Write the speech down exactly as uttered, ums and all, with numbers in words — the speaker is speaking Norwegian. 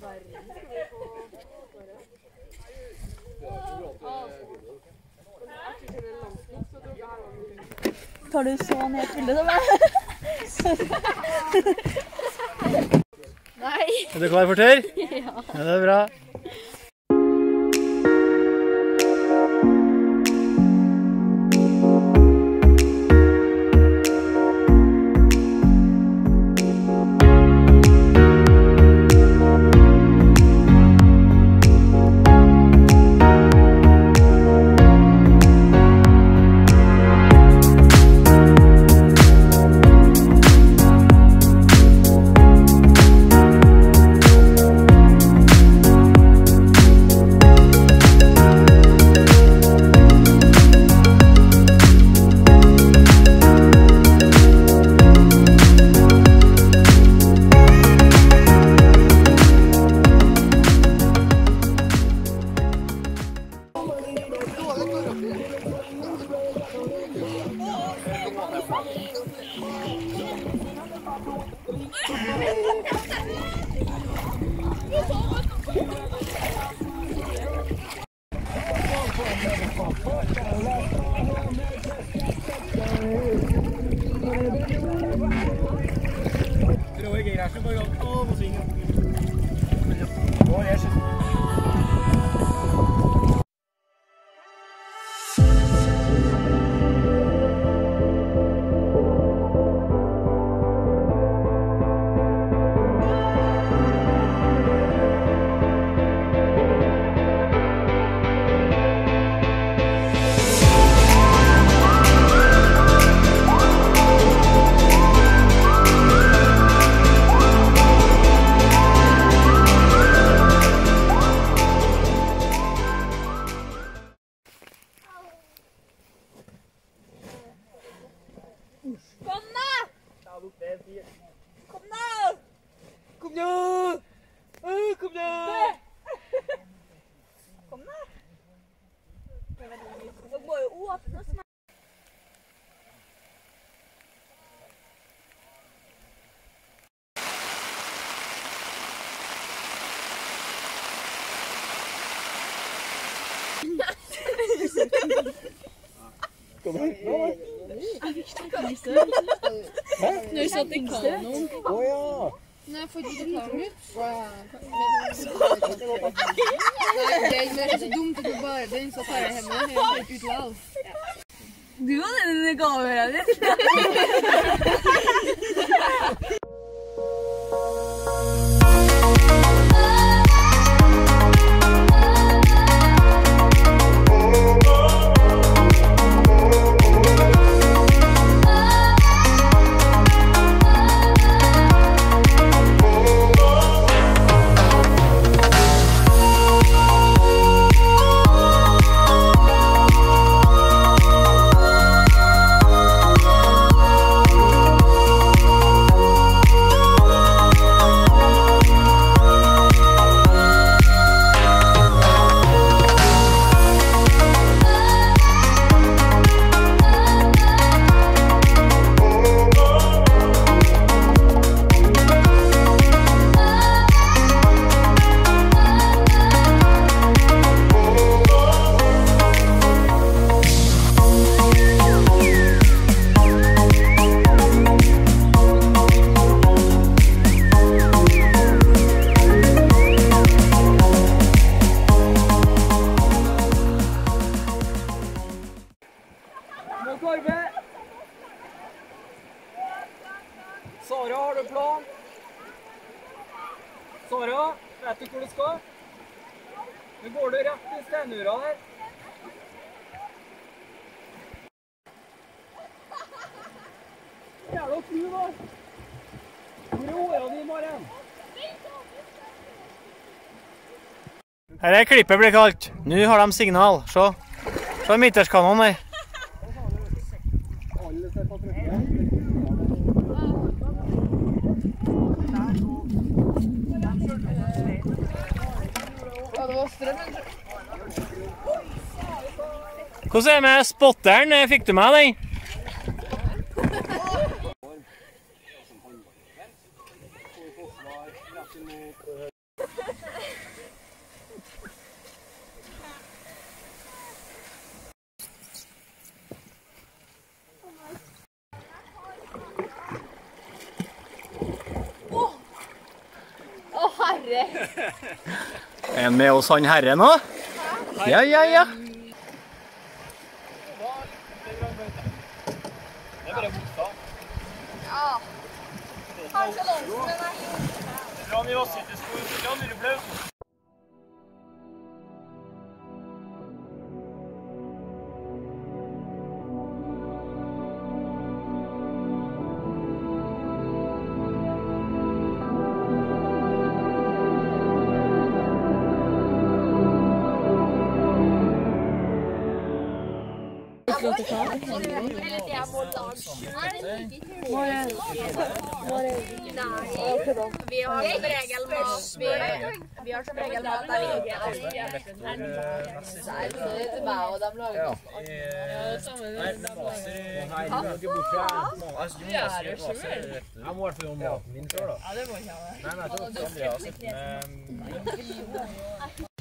Tar du så ned et bilde da meg? Nei. Er du klar for tur? Ja. Ja, det er bra. Kom her. Når du satt i kanoen. Åja! Nei, får ikke ta den ut. Nei, det er så dumt at du bare den, så tar jeg hjemme. Jeg har ikke ut lav. Du var den gavehøret ditt. Sara, har du plan? Sara, vet du hvor du skal? Nå går du rett i steinura der. Jævla fru da! Hvor er årene i morgen? Her er klippet blir kalt. Nå har de signal. Se. Se midterskanonen her. Hvordan er det med spotteren? Fikk du med den? En med oss han herre nå? Ja, ja, ja. Det er bare motstand. Ja. Kanskje langt med meg. Dra ned oss i skolen, så kan du bli. Vi har som regel mat. Vi har som regel mat der inne. Nei, det er til meg, og de lager det. Nei, men maser her, du må ikke bort fra. Du er jo selv. Jeg må i hvert fall gjøre maten min selv da. Ja, det må jeg ha. Nei, nei, jeg tror ikke Andreas sitter med